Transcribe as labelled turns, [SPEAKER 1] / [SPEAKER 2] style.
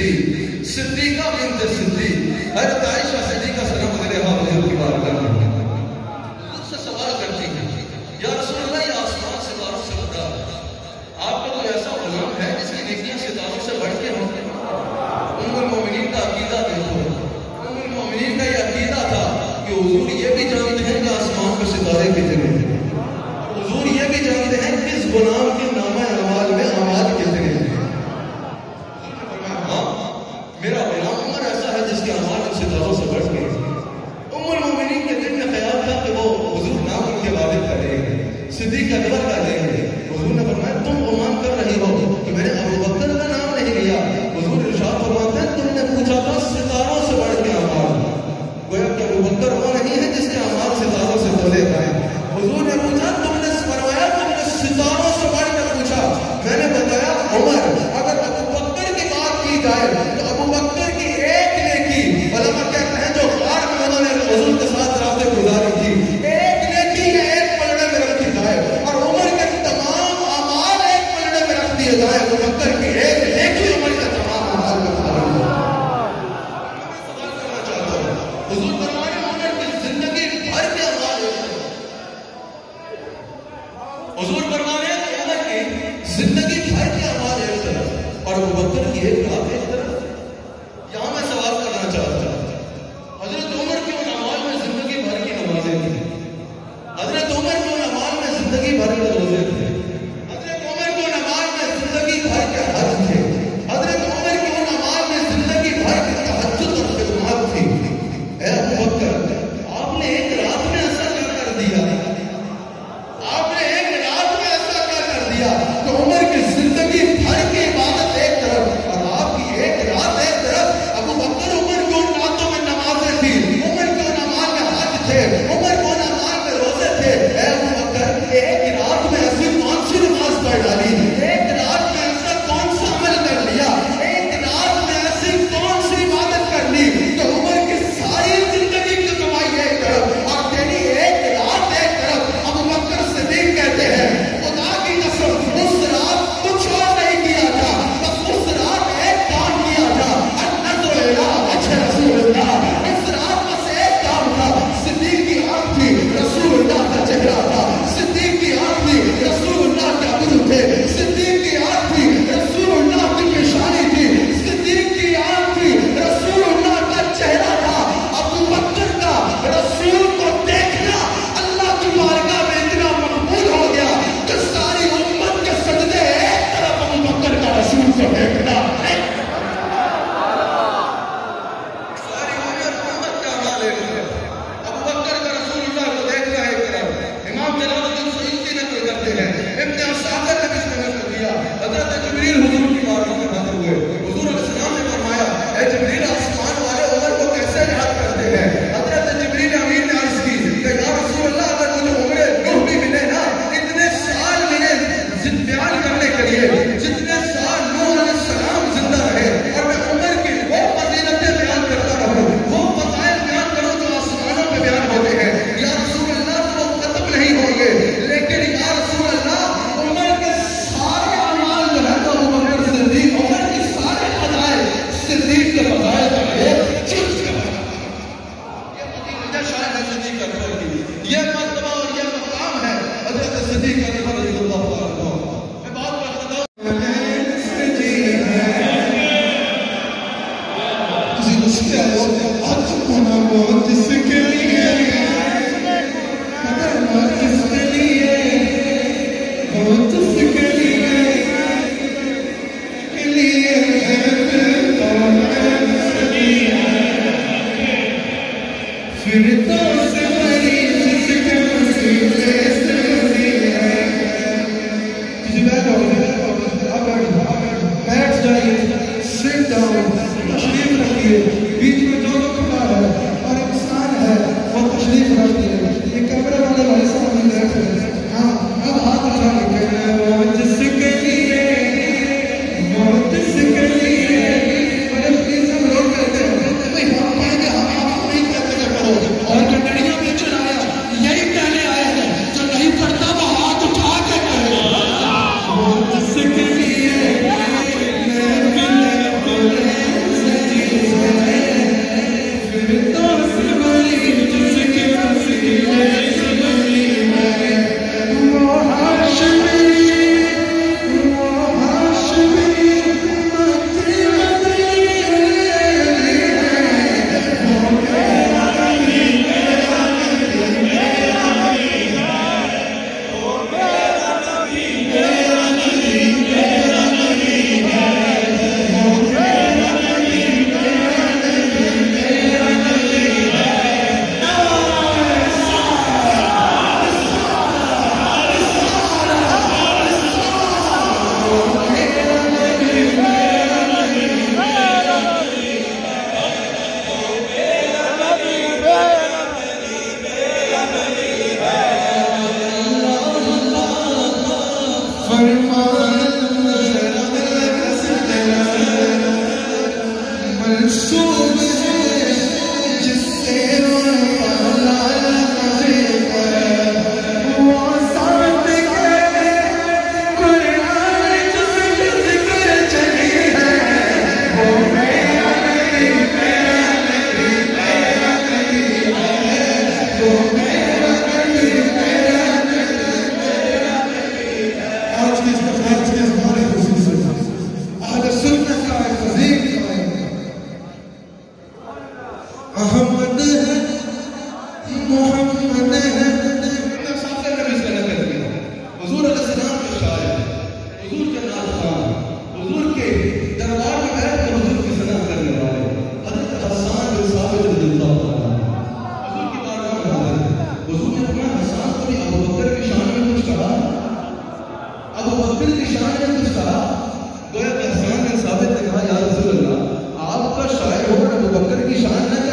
[SPEAKER 1] صدیق صدیقہ بنت صدیق حضرت عائشہ صدیقہ سلام علیہا حضور کی بارگاہ میں حضور سے سوال کرتی ہیں یا رسول اللہ یہ آسمان ستاروں سے بڑا آپ کا کوئی ایسا غلام ہے جس کی نیکیاں ستاروں سے بڑھ کے ہوں؟ ام المومنین کا عقیدہ دیکھو، ام المومنین کا یہ عقیدہ تھا کہ حضور یہ بھی جانتے ہیں کہ آسمان پہ ستارے کتنے ہیں، حضور یہ بھی جانتے ہیں کہ اس غلام کے نامہ اعمال میں اعمال کتنے ہیں۔ ہاں میرا غلام عمر ایسا ہے جس کے اعمال ستاروں سے بڑھ کے۔ ام المومنین کے دل میں خیال تھا کہ وہ حضور نام ان کے والد کا لیں گے، صدیق اکبر کا لیں گے۔ حضور نے فرمایا تم گمان کر رہی ہو کہ میں نے ابو بکر کا نام نہیں لیا۔ حضور ارشاد فرماتے ہیں تم نے پوچھا تھا ستاروں سے بڑھ کے اعمال، گویا کہ ابو بکر وہ نہیں ہے جس کے اعمال ستاروں سے تولے گئے۔ حضور نے پوچھا تم نے فرمایا تم نے ستاروں سے بڑھ کر پوچھا، میں نے بتایا عمر اگر ابو بکر کی بات کی جائے تو ابو بکر کی ایک نیکی، علماء کہتے ہیں جو غار میں انہوں نے حضور کے ساتھ راتیں گزاری تھی، ایک نیکی یا ایک پلڑے میں رکھی جائے اور عمر کے تمام اعمال ایک پلڑے میں رکھ دیے جائے، ابو بکر کی ایک نیکی عمر کے تمام اعمال میں شامل ہے۔ سوال کرنا چاہتا ہوں حضور فرمایا عمر کی زندگی بھر کے اعمال، حضور فرمانے ہیں عمر کی زندگی بھر کے اعمال ایک طرف اور ابو بکر کی ایک رات ایک طرف۔ یہاں میں سوال کرنا چاہتا ہوں حضرت عمر کے ان اعمال میں زندگی بھر کی نمازیں تھیں، حضرت عمر کے ان اعمال میں زندگی بھر کے روزے تھے، حضرت عمر کے ان اعمال میں زندگی بھر کے حج تھے، حضرت عمر کے ان اعمال میں زندگی بھر کے تہجد اور خدمات تھی۔ اے ابو بکر آپ نے ایک رات میں ایسا کیا کر دیا، آپ نے ایک رات میں ایسا کیا کر دیا کہ عمر کی زندگی بھر کی عبادت ایک طرف اور آپ کی ایک رات ایک طرف۔ ابو بکر عمر کی ان راتوں میں نمازیں تھی، عمر کے ان اعمال میں حج تھے، عمر کے ان اعمال میں روزے تھے۔ اے ابو بکر ایک رات میں ایسی کون سی نماز پڑھ ڈالی، ایک رات میں ایسا کون سا عمل کر لیا، ایک رات میں ایسی کون سی عبادت کر لی کہ عمر کی ساری زندگی کی کمائی ایک طرف اور تیری ایک رات ایک طرف۔ ابو بکر صدیق کہتے ہیں خدا کی قسم اس رات کچھ اور نہیں کیا تھا، بس اس رات ایک کام کیا تھا، النظر الی وجه رسول اللہ۔ اس رات بس ایک کام تھا، صدیق کی آنکھ تھی رسول اللہ کا چہرہ تھا، صدیق کی آنکھ تھی رسول اللہ کے عبد تھے، صدیق کی آنکھ تھی رسول اللہ کی پیشانی تھی، صدیق کی آنکھ تھی رسول اللہ کا چہرہ تھا۔ ابو بکر کا رسول کو دیکھنا اللہ کی بارگاہ میں اتنا مقبول ہو گیا کہ ساری امت کے سجدے ایک طرف ابو بکر کا رسول کو دیکھنا ہے۔ ساری امت کا عمل ایک طرف، ابو بکر کا رسول اللہ کو دیکھنا ایک طرف۔ امام جلال الدین سیوطی نقل کرتے ہیں، ابن عساکر نے اس میں نقل کیا، حضرت جبریل حضور کی بارگاہ میں حاضر ہوئے، حضور علیہ السلام نے فرمایا اے جبریل آسمان والے عمر کو کیسے یاد کرتے ہیں؟ حضرت جبریل امین نے عرض کی کہ یا رسول اللہ اگر مجھے عمر نوح بھی ملے نا، اتنے سال ملے بیان کرنے کے لیے جتنے سال نوح علیہ السلام زندہ رہے، اور میں عمر کی وہ فضیلتیں بیان کرتا رہوں، وہ فضائل بیان کروں جو آسمانوں پہ بیان ہوتے ہیں۔ یا رسول اللہ تو وہ ختم نہیں ہوں گے، لیکن یا رسول اللہ عمر کے سارے اعمال جو ہے تو ابو بکر صدیق، عمر کی سارے فضائل صدیق کے فضائل کا ایک جز کا یہ فضیلت شاید ہے صدیق اکبر کی، یہ مرتبہ اور یہ مقام ہے حضرت صدیق اکبر رضی اللہ عنہ۔ میں بات کرتا ہوں تشریف رکھیے، بیچ میں جو کھڑا ہے اور انسان ہے وہ تشریف رکھیے، یہ کمرے والے بھائی صاحب بھی بیٹھ رہے ہیں۔ ہاں اب ہاتھ اٹھا کے کہہ رہے ہیں وہ جس کے لیے، وہ جس کے لیے بڑے پلیز ہم لوگ کہتے ہیں بھائی ہم پڑھ گئے، ہم آپ نہیں کہتے کہ پڑھو، اور جو ڈڑیاں میں چلایا یہی کہنے آئے ہیں، جو نہیں پڑھتا وہ ہاتھ اٹھا کے کہے وہ جس کے لیے
[SPEAKER 2] رسول ہے جس سے احمد ہے محمد ہے
[SPEAKER 1] حضور علیہ السلام کے شاعر، حضور کے نعت خوان، حضور کے دربار میں بیٹھ کر حضور کی ثنا کرنے والے حضرت حسان بن ثابت رضی اللہ عنہ حضور کی بارگاہ میں حاضر ہیں۔ حضور نے فرمایا حسان کو بھی ابو بکر کی شان میں کچھ کہا، ابو بکر کی شان میں کچھ کہا۔ گویا کہ حسان بن ثابت نے کہا یا رسول اللہ آپ کا شاعر ہو ابو بکر کی شان نہ